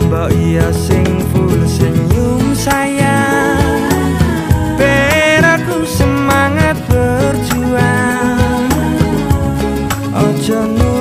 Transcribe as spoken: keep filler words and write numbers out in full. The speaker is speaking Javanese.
mbok iya sing full senyum sayang, ben aku semangat berjuang. Ojo